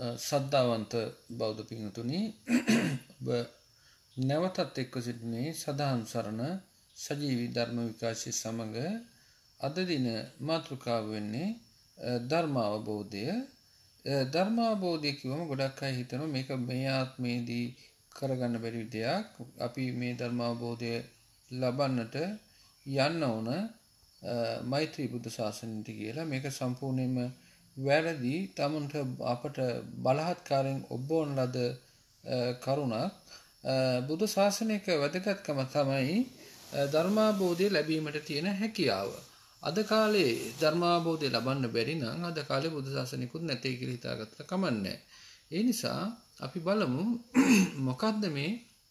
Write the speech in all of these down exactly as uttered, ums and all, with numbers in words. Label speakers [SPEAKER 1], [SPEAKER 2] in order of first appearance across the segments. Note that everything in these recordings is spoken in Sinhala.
[SPEAKER 1] සද්ධාවන්ත බෞද්ධ පින්තුනි ඔබ නැවතත් එක්ව සිටින්නේ සදාම් සරණ සජීවී ධර්ම විකාශය සමග අද දින මාතෘකාව වෙන්නේ ධර්ම අවබෝධය. ධර්ම අවබෝධය කිව්වම ගොඩක් අය හිතනවා මේක මේ ආත්මයේදී කරගන්න බැරි දෙයක්. අපි මේ ධර්ම අවබෝධය ලබන්නට යන්න ඕන මෛත්‍රී බුද්ධ ශාසනයට කියලා. මේක සම්පූර්ණයෙන්ම වැරදි. තමන්ට අපට බලහත්කාරයෙන් ඔබවන ලද කරුණක්. බුදු ශාසනයක වැදගත්කම තමයි ධර්මාබෝධය ලැබීමට තියෙන හැකියාව. අද කාලේ ධර්මාබෝධය ලබන්න බැරි නම් අද කාලේ බුදු ශාසනිකුත් නැtei කියලා හිතාගත්තට කමන්නේ. ඒ නිසා අපි බලමු මොකක්ද මේ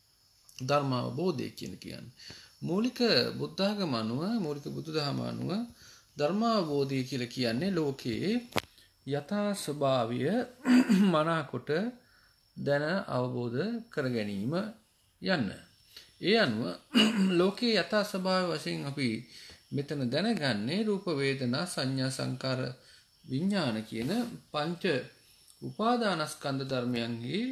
[SPEAKER 1] ධර්මාබෝධය කියන කියන්නේ. මූලික බුද්ධාගම අනුව මූලික බුදුදහම අනුව ධර්මාබෝධය කියලා කියන්නේ ලෝකයේ යථා ස්වභාවය මනාකොට දැන අවබෝධ කර ගැනීම යන්න. ඒ අනුව ලෝකයේ යථා ස්වභාවය වශයෙන් අපි මෙතන දැනගන්නේ රූප වේදනා සංඥා සංකාර විඥාන කියන පංච උපාදානස්කන්ධ ධර්මයන්ගේ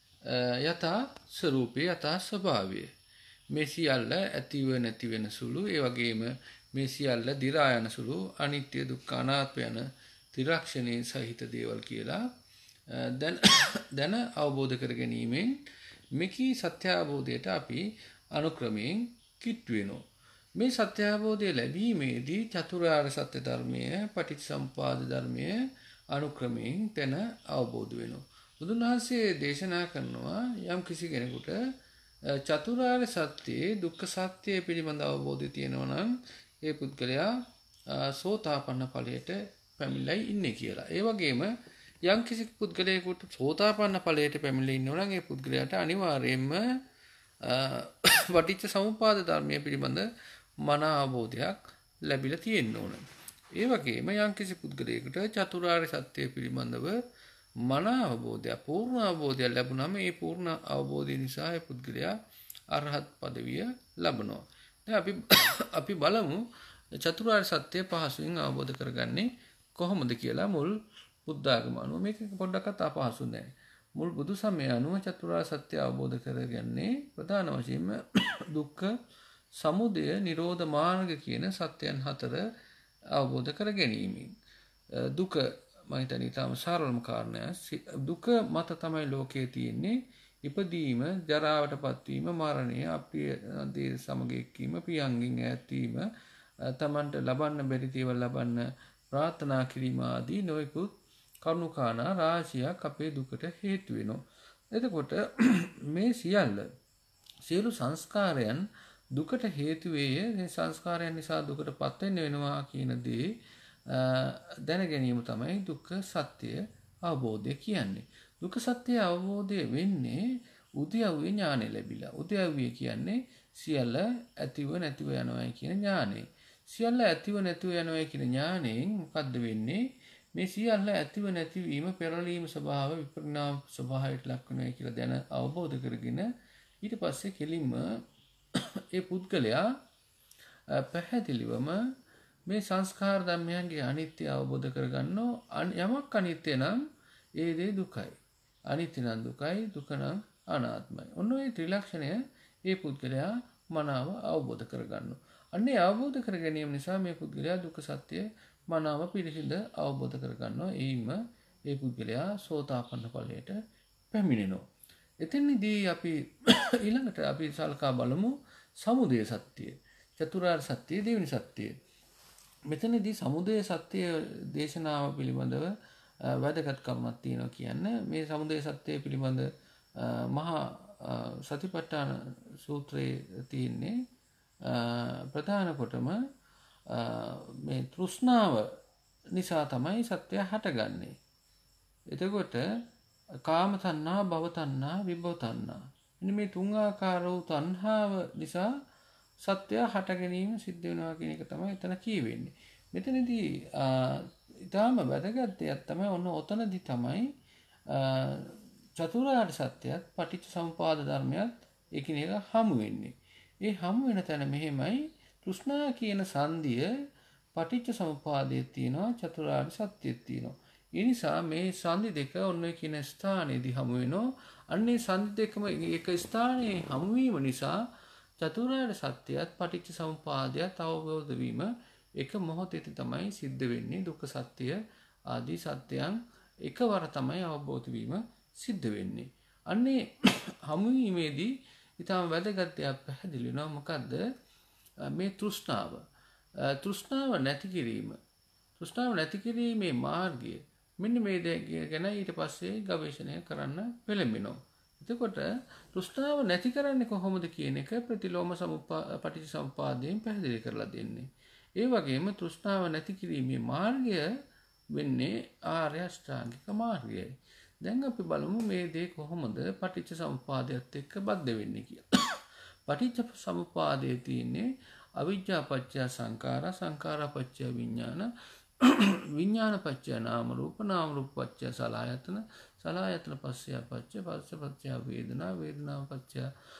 [SPEAKER 1] යථා ස්වરૂපේ යථා ස්වභාවය. මේ සියල්ල ඇතිව නැති වෙන සුළු, ඒ වගේම මේ සියල්ල දි รา යන සුළු, අනිත්‍ය දුක්ඛ අනාත්ම යන ත්‍රිලක්ෂණයේ සහිත දේවල් කියලා දැන දැන අවබෝධ කර ගැනීමෙන් මේකී සත්‍ය අවබෝධයට අපි අනුක්‍රමයෙන් කිට් වෙනවා. මේ සත්‍ය අවබෝධය ලැබීමේදී චතුරාර්ය සත්‍ය ධර්මය, පටිච්චසමුපාද ධර්මය අනුක්‍රමයෙන් දැන අවබෝධ වෙනවා. බුදුන් වහන්සේ දේශනා කරනවා යම් කිසි කෙනෙකුට චතුරාර්ය සත්‍යයේ දුක්ඛ සත්‍ය පිළිබඳ අවබෝධය තියෙනවා නම් ඒ පුද්ගලයා සෝතාපන්න ඵලයට පැමිණලා ඉන්නේ කියලා. ඒ වගේම යම් කිසි පුද්ගලයෙකුට සෝතාපන්න ඵලයට පැමිණලා ඉන්නවා නම් ඒ පුද්ගලයාට අනිවාර්යයෙන්ම පටිච්ච සමුප්පාද ධර්මයේ පිළිබඳ මන අවබෝධයක් ලැබිලා තියෙන්න ඕන. ඒ වගේම යම් කිසි පුද්ගලයෙකුට චතුරාර්ය සත්‍ය පිළිබඳව මන අවබෝධය පූර්ණ අවබෝධය ලැබුණාම ඒ පූර්ණ අවබෝධය නිසා ඒ පුද්ගලයා අරහත් පදවිය ලබනවා. දැන් අපි අපි බලමු චතුරාර්ය සත්‍ය පහසුවෙන් අවබෝධ කරගන්නේ කොහොමද කියලා. මුල් බුද්ධාගම අනුව මේක පොඩ්ඩක්වත් අපහසු නෑ. මුල් බුදු සමය අනුව චතුරාර්ය සත්‍ය අවබෝධ කරගන්නේ ප්‍රධාන වශයෙන්ම දුක්ඛ සමුදය නිරෝධ මාර්ග කියන සත්‍යයන් හතර අවබෝධ කර ගැනීමෙන්. දුක මම හිතන්නේ ඊටම සරලම කාරණයක්. දුක මත තමයි ලෝකයේ තියෙන්නේ. ඉපදීම, ජරාවටපත් වීම, මරණය, අප්‍රිය දේ සමග එක්වීම, පියංගෙන් ඈත් වීම, තමන්ට ලබන්න බැරි දේවල් ලබන්න ප්‍රාර්ථනා කිරීම ආදී නොයෙකුත් කරුණු කාරණා රාශියක් අපේ දුකට හේතු වෙනවා. එතකොට මේ සියල්ල සියලු සංස්කාරයන් දුකට හේතු වේය. මේ සංස්කාරයන් නිසා දුකටපත් වෙන්න වෙනවා කියන දේ දැන ගැනීම තමයි දුක්ඛ සත්‍ය අවබෝධය කියන්නේ. දුක්ඛ සත්‍ය අවබෝධය වෙන්නේ උද්‍යව්‍ය ඥානෙ ලැබිලා. උද්‍යව්‍ය කියන්නේ සියල්ල ඇතිව නැතිව යනවා කියන ඥානෙ. සියල්ල ඇතිව නැතිව යනවා කියන ඥාණයෙන් මොකද්ද වෙන්නේ? මේ සියල්ල ඇතිව නැතිවීම පෙරලීම ස්වභාව විපරිණාම ස්වභාවයට ලක් වෙනවා කියලා දැන අවබෝධ කරගෙන ඊට පස්සේ කෙලින්ම ඒ පුද්ගලයා පැහැදිලිවම මේ සංස්කාර ධර්මයන්ගේ අනිත්‍ය අවබෝධ කරගන්නවා. යමක් අනිත්‍ය නම් ඒ දේ දුකයි. අනිත්‍ය නම් දුකයි, දුක නම් අනාත්මයි. ඔන්න ඔය ත්‍රිලක්ෂණය ඒ පුද්ගලයා මනාව අවබෝධ කරගන්නවා. අන්නේ අවබෝධ කර ගැනීම නිසා මේ පුද්ගලයා දුක්ඛ සත්‍ය මනාව පිළිසිඳ අවබෝධ කරගන්නවා. එයින්ම ඒ පුද්ගලයා සෝතාපන්න ඵලයට පැමිණෙනවා. එතනදී අපි ඊළඟට අපි සල්කා බලමු සමුදය සත්‍ය. චතුරාර්ය සත්‍ය දෙවෙනි සත්‍යය. මෙතනදී සමුදය සත්‍ය දේශනාව පිළිබඳව වැදගත් කරුණක් තියෙනවා කියන්නේ. මේ සමුදය සත්‍ය පිළිබඳ මහා සතිපට්ඨාන සූත්‍රයේ තියෙන්නේ ප්‍රධාන කොටම මේ තෘෂ්ණාව නිසා තමයි සත්‍යය හටගන්නේ. එතකොට කාම තණ්හා, භව තණ්හා, විභව තණ්හා. මෙන්න මේ තුන් ආකාර වූ තණ්හාව නිසා සත්‍යය හට ගැනීම සිද්ධ වෙනවා කියන එක තමයි එතන කියවෙන්නේ. මෙතනදී ඊටාම වැදගත් දෙයක් තමයි ඔන්න ඔතනදී තමයි චතුරාර්ය සත්‍යයත් පටිච්ච සමුපාද ධර්මයත් එකිනෙක හමු වෙන්නේ. ඒ හමු වෙන තැන මෙහෙමයි. තෘෂ්ණා කියන සංදිය පටිච්ච සමුපාදයේ තියෙනවා, චතුරාර්ය සත්‍යයේ තියෙනවා. ඒ නිසා මේ සංදි දෙක ඔන්න කියන ස්ථානයේදී හමු වෙනවා. අන්නේ සංදි දෙකම එක ස්ථානයේ හමු වීම නිසා චතුරාර්ය සත්‍යයත් පටිච්ච සමුප්පාදයත් අවබෝධ වීම එක මොහොතේදී තමයි සිද්ධ වෙන්නේ. දුක්ඛ සත්‍ය ආදී සත්‍යයන් එකවර තමයි අවබෝධ වීම සිද්ධ වෙන්නේ. අන්නේ හමු වීමේදී ඊටම වැදගත් දෙයක් පැහැදිලි වෙනවා. මොකද්ද? මේ තෘෂ්ණාව. තෘෂ්ණාව නැති කිරීම. තෘෂ්ණාව නැති කිරීමේ මාර්ගය. මෙන්න මේ දේ ගැන ඊට පස්සේ ගවේෂණය කරන්න පෙළඹෙනවා. එතකොට තෘෂ්ණාව නැති කරන්නේ කොහොමද කියන එක ප්‍රතිලෝම සමුප්පා පටිච්ච සමුප්පාදයෙන් පැහැදිලි කරලා දෙන්නේ. ඒ වගේම තෘෂ්ණාව නැති කිරීමේ මාර්ගය වෙන්නේ ආර්ය අෂ්ටාංගික මාර්ගයයි. දැන් අපි බලමු මේ දේ කොහොමද පටිච්ච සමුප්පාදයට එක්ක බද්ධ වෙන්නේ කියලා. පටිච්ච සමුප්පාදයේ තියෙන්නේ අවිජ්ජා පත්‍ය සංඛාරා සංඛාරා පත්‍ය විඥාන විඥාන පත්‍ය නාම රූප නාම රූප පත්‍ය සලආයතන සලආයතන පස්සය පත්‍ය පස්ස පත්‍ය වේදනා වේදනා පත්‍ය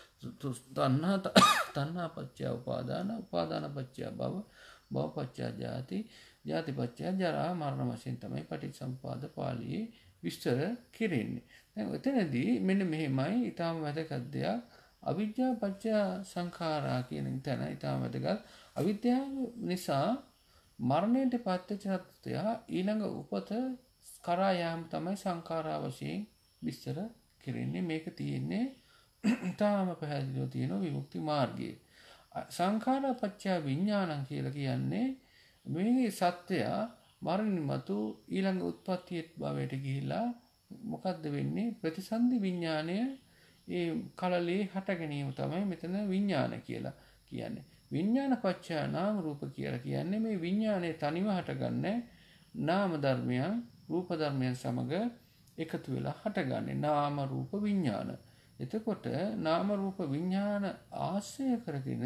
[SPEAKER 1] තණ්හා තණ්හා පත්‍ය උපාදාන උපාදාන පත්‍ය භව භව පත්‍ය ජාති ජාති පත්‍ය ජරා මරණ වශයෙන් තමයි පටිච්චසමුප්පාද පාළියේ විස්තර කෙරෙන්නේ. දැන් එතනදී මෙන්න මෙහෙමයි ඊටාම වැදගත් දෙයක්. අවිද්‍යාව පත්‍ය සංඛාරා කියන තැන ඊටාම වැදගත්. අවිද්‍යාව නිසා මරණයට පත්වෙච්ච සත්‍යය ඊළඟ උපත කරා යාම තමයි සංඛාරා වශයෙන් විස්තර කෙරෙන්නේ. මේක තියෙන්නේ ඊටාම පැහැදිලිව තියෙන විමුක්ති මාර්ගයේ. සංඛාරා පත්‍ය විඥානං කියලා කියන්නේ මේ සත්‍යය මරණින් මතු ඊළඟ උත්පත්තියේ භවයට ගිහිලා මොකද්ද වෙන්නේ? ප්‍රතිසන්දි විඥානය ඒ කලලේ හට ගැනීම තමයි මෙතන විඥාන කියලා කියන්නේ. විඥාන පත්‍ය නාම රූප කියලා කියන්නේ මේ විඥානයේ තනිව හටගන්නේ නාම ධර්මයන් රූප ධර්මයන් සමග එකතු වෙලා හටගන්නේ නාම රූප විඥාන. එතකොට නාම රූප විඥාන ආශ්‍රය කරගෙන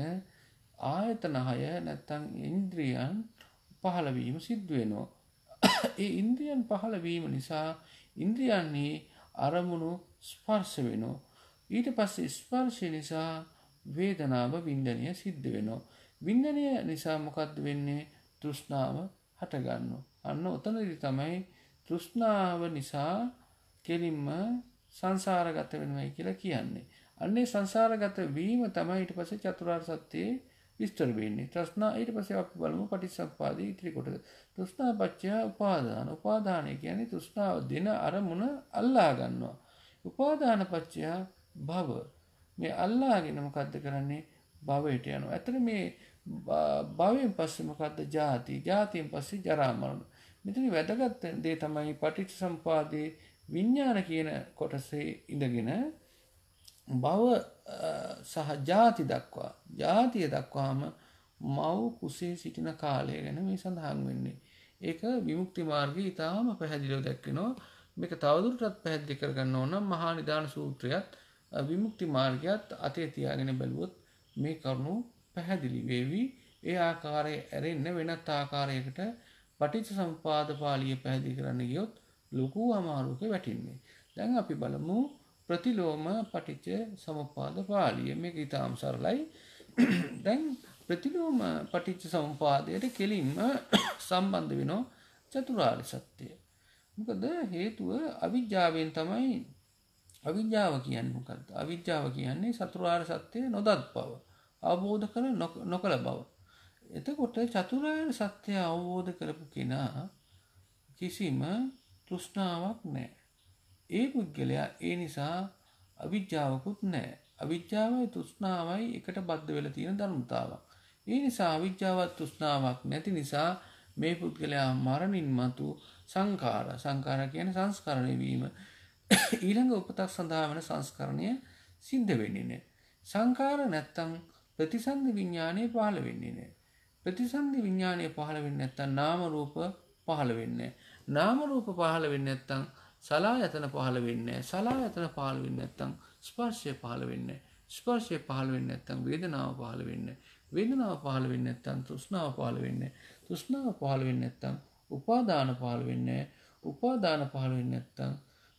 [SPEAKER 1] ආයතන හය නැත්නම් ඉන්ද්‍රියන් පහළ වීම සිද්ධ වෙනවා. ඒ ඉන්ද්‍රියන් පහළ වීම නිසා ඉන්ද්‍රියන්හි අරමුණු ස්පර්ශ වෙනවා. ඊට පස්සේ ස්පර්ශය නිසා වේදනාව වින්දනය සිද්ධ වෙනවා. වින්දනය නිසා මොකද්ද වෙන්නේ? තෘෂ්ණාව හට ගන්නවා. අන්න ඔතනදී තමයි තෘෂ්ණාව නිසා කෙලින්ම සංසාරගත වෙනවයි කියලා කියන්නේ. අන්නේ සංසාරගත වීම තමයි ඊට පස්සේ චතුරාර්ය සත්‍යයේ විස්තර වෙන්නේ. තෘෂ්ණා ඊට පස්සේ අපි බලමු පටිච්චසමුප්පාදයේ ඉතිරි කොටස. තෘෂ්ණා පත්‍ය උපාදාන. උපාදානය කියන්නේ තෘෂ්ණාව දෙන අරමුණ අල්ලා ගන්නවා. උපාදාන පත්‍ය භව. මේ අල්ලාගෙන මොකද්ද කරන්නේ? භවයට යනවා. ඇත්තට මේ භවයෙන් පස්සේ මොකද්ද? ජාති. ජාතියෙන් පස්සේ ජරා මරණ. මෙතන වැදගත් දේ තමයි පටිච්චසමුපාදයේ විඥාන කියන කොටසේ ඉඳගෙන භව සහ ජාති දක්වා ජාතිය දක්වාම මව් කුසේ සිටින කාලය ගැන මේ සඳහන් වෙන්නේ. ඒක විමුක්ති මාර්ගයේ ඊටාම පැහැදිලිව දැක්වෙනවා. මේක තවදුරටත් පැහැදිලි කරගන්න ඕන නම් මහා නිදාන සූත්‍රයත් විමුක්ති මාර්ගයත් අතේ තියාගෙන බැලුවොත් මේ කරුණු පැහැදිලි වෙවි. ඒ ආකාරයේ ඇරෙන්න වෙනත් ආකාරයකට පටිච්චසමුපාද පාළිය පැහැදිලි කරන්න ගියොත් ලොකු අමාරුවක වැටෙන්නේ. දැන් අපි බලමු ප්‍රතිලෝම පටිච්ච සමුප්පාද පාළිය. මේක ඊටාම සරලයි. දැන් ප්‍රතිලෝම පටිච්ච සමුප්පාදයට කෙලින්ම සම්බන්ධ වෙනවා චතුරාර්ය සත්‍යය. මොකද හේතුව අවිජ්ජාවෙන් තමයි. අවිජ්ජාව කියන්නේ මොකද්ද? අවිජ්ජාව කියන්නේ චතුරාර්ය සත්‍යය නොදත් බව, අවබෝධ කර නොකළ බව. එතකොට චතුරාර්ය සත්‍යය අවබෝධ කරපු කෙනා කිසිම තෘෂ්ණාවක් නැහැ. ඒ පුද්ගලයා ඒ නිසා අවිජ්ජාවකුත් නැහැ. අවිජ්ජාවයි තෘෂ්ණාවයි එකට බද්ධ වෙලා තියෙන ධර්මතාවක්. ඒ නිසා අවිජ්ජාවත් තෘෂ්ණාවක් නැති නිසා මේ පුද්ගලයා මරණින් මතු සංඛාර සංඛාර කියන්නේ සංස්කරණය වීම ඊළඟ උපතක් සඳහා වෙන සංස්කරණය සිද්ධ වෙන්නේ නැහැ. සංඛාර නැත්තම් ප්‍රතිසන්දි විඥානය පහළ වෙන්නේ නැහැ. ප්‍රතිසන්දි විඥානය පහළ වෙන්නේ නැත්තම් නාම රූප පහළ වෙන්නේ නැහැ. නාම රූප පහළ වෙන්නේ නැත්තම් සලආයතන පහළ වෙන්නේ නැහැ. සලආයතන පහළ වෙන්නේ නැත්තම් ස්පර්ශය පහළ වෙන්නේ නැහැ. ස්පර්ශය පහළ වෙන්නේ නැත්තම් වේදනාව පහළ වෙන්නේ නැහැ. වේදනාව පහළ වෙන්නේ නැත්තම් තෘෂ්ණාව පහළ වෙන්නේ නැහැ. තෘෂ්ණාව පහළ වෙන්නේ නැත්තම් උපාදාන පහළ වෙන්නේ නැහැ. උපාදාන පහළ වෙන්නේ නැත්තම්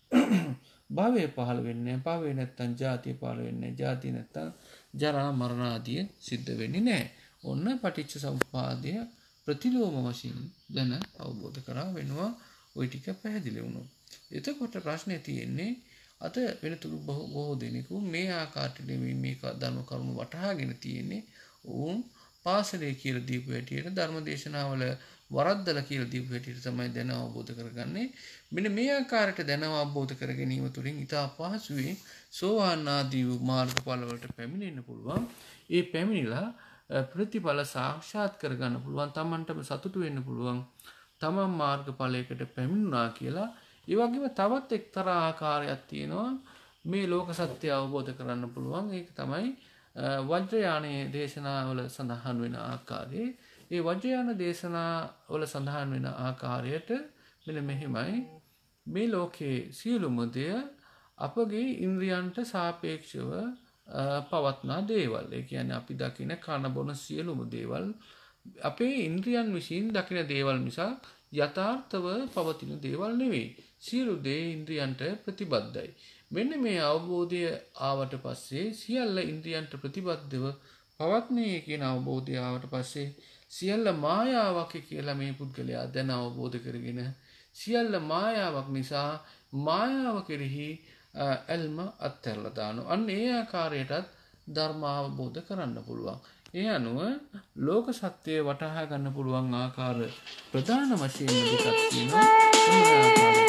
[SPEAKER 1] භවය පහළ වෙන්නේ නැහැ. භවය නැත්තම් ජාතිය පහළ වෙන්නේ නැහැ. ජාතිය නැත්තම් ජරා මරණ ආදී සිද්ධ වෙන්නේ නැහැ. ඔන්න පටිච්ච සමුප්පාදය ප්‍රතිලෝම වශයෙන් දැන අවබෝධ කරා වෙනවා. ওই ටික පැහැදිලි වුණොත්. එතකොට ප්‍රශ්නේ තියෙන්නේ අද වෙනතුරු බොහෝ දෙනෙකු මේ ආකාරයට මේ ධර්ම කරුණු වටහාගෙන තියෙන්නේ ඔවුන් පාසලේ කියලා දීපු හැටියට ධර්ම දේශනාවල වරද්දලා කියලා දීපු හැටියට තමයි දැන අවබෝධ කරගන්නේ. මෙන්න මේ ආකාරයට දැන අවබෝධ කර ගැනීම තුළින් ඊට අපහසුවේ සෝවාන් ආදී වූ මාර්ගඵල වලට පැමිණෙන්න පුළුවන්. ඒ පැමිණිලා ප්‍රතිඵල සාක්ෂාත් කරගන්න පුළුවන්. Tamanටම සතුටු වෙන්න පුළුවන්. තමන් මාර්ගඵලයකට පැමිණුණා කියලා. ඒ වගේම තවත් එක්තරා ආකාරයක් තියෙනවා මේ ලෝක සත්‍ය අවබෝධ කරගන්න පුළුවන්. ඒක තමයි වජ්‍රයානයේ දේශනාවල සඳහන් වෙන ආකාරයේ. ඒ වජ්‍රයාන දේශනාවල සඳහන් වෙන ආකාරයට මෙන්න මෙහිමයි මේ ලෝකයේ සියලුම දේ අපගේ ඉන්ද්‍රියන්ට සාපේක්ෂව පවත්නා දේවල්. ඒ කියන්නේ අපි දකින කන බොන සියලුම දේවල් අපේ ඉන්ද්‍රියන් විසින් දකින දේවල් මිසක් යථාර්ථව පවතින දේවල් නෙවෙයි. සියලු දේ ඉන්ද්‍රියන්ට ප්‍රතිබද්ධයි. මෙන්න මේ අවබෝධය ආවට පස්සේ සියල්ල ඉන්ද්‍රියන්ට ප්‍රතිබද්ධව පවත්නේ කියන අවබෝධය ආවට පස්සේ සියල්ල මායාවක් කියලා මේ පුද්ගලයා දැන අවබෝධ කරගෙන සියල්ල මායාවක් නිසා මායාව කෙරෙහි ඇල්ම අත්හැරලා දානවා. අන්න ඒ ආකාරයටත් ධර්ම අවබෝධ කරන්න පුළුවන්. ඒ අනුව ලෝක සත්‍යය වටහා ගන්න පුළුවන් ආකාර ප්‍රධාන වශයෙන් දෙකක් තියෙනවා.